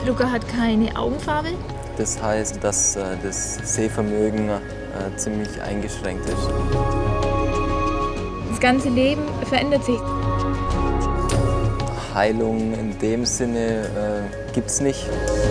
Luca hat keine Augenfarbe. Das heißt, dass das Sehvermögen ziemlich eingeschränkt ist. Das ganze Leben verändert sich. Heilung in dem Sinne gibt es nicht.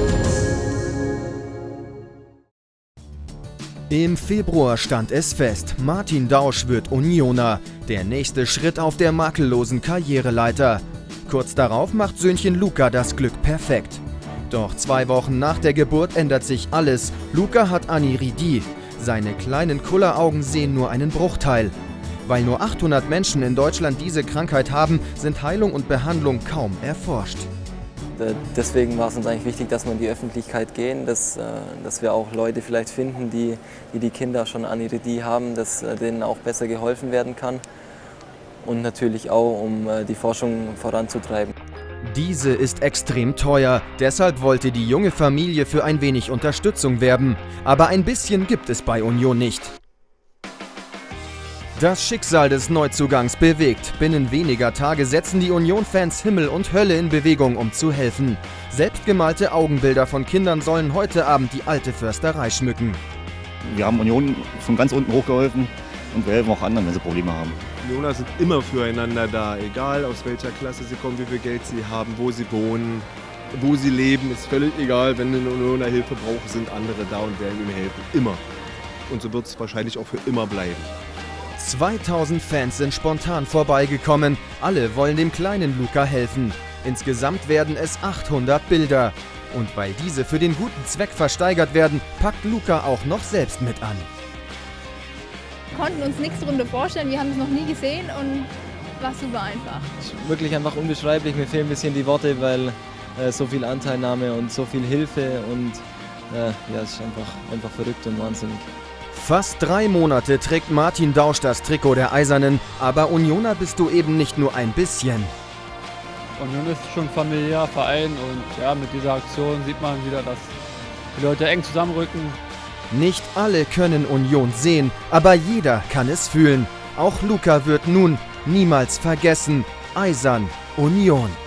Im Februar stand es fest, Martin Dausch wird Unioner, der nächste Schritt auf der makellosen Karriereleiter. Kurz darauf macht Söhnchen Luca das Glück perfekt. Doch 2 Wochen nach der Geburt ändert sich alles. Luca hat Aniridie. Seine kleinen Kulleraugen sehen nur einen Bruchteil. Weil nur 800 Menschen in Deutschland diese Krankheit haben, sind Heilung und Behandlung kaum erforscht. Deswegen war es uns eigentlich wichtig, dass wir in die Öffentlichkeit gehen, dass wir auch Leute vielleicht finden, die Kinder schon Aniridie haben, dass denen auch besser geholfen werden kann. Und natürlich auch, um die Forschung voranzutreiben. Diese ist extrem teuer, deshalb wollte die junge Familie für ein wenig Unterstützung werben. Aber ein bisschen gibt es bei Union nicht. Das Schicksal des Neuzugangs bewegt. Binnen weniger Tage setzen die Union-Fans Himmel und Hölle in Bewegung, um zu helfen. Selbstgemalte Augenbilder von Kindern sollen heute Abend die alte Försterei schmücken. Wir haben Union von ganz unten hochgeholfen und wir helfen auch anderen, wenn sie Probleme haben. Unioner sind immer füreinander da, egal aus welcher Klasse sie kommen, wie viel Geld sie haben, wo sie wohnen, wo sie leben, ist völlig egal. Wenn ein Unioner Hilfe braucht, sind andere da und werden ihm helfen. Immer. Und so wird es wahrscheinlich auch für immer bleiben. 2000 Fans sind spontan vorbeigekommen. Alle wollen dem kleinen Luca helfen. Insgesamt werden es 800 Bilder. Und weil diese für den guten Zweck versteigert werden, packt Luca auch noch selbst mit an. Wir konnten uns nichts darunter vorstellen, wir haben es noch nie gesehen und war super einfach. Es ist wirklich einfach unbeschreiblich, mir fehlen ein bisschen die Worte, weil so viel Anteilnahme und so viel Hilfe und ja, es ist einfach verrückt und wahnsinnig. Fast 3 Monate trägt Martin Dausch das Trikot der Eisernen, aber Unioner bist du eben nicht nur ein bisschen. Union ist schon ein familiärer Verein und ja, mit dieser Aktion sieht man wieder, dass die Leute eng zusammenrücken. Nicht alle können Union sehen, aber jeder kann es fühlen. Auch Luca wird nun niemals vergessen: Eisern Union.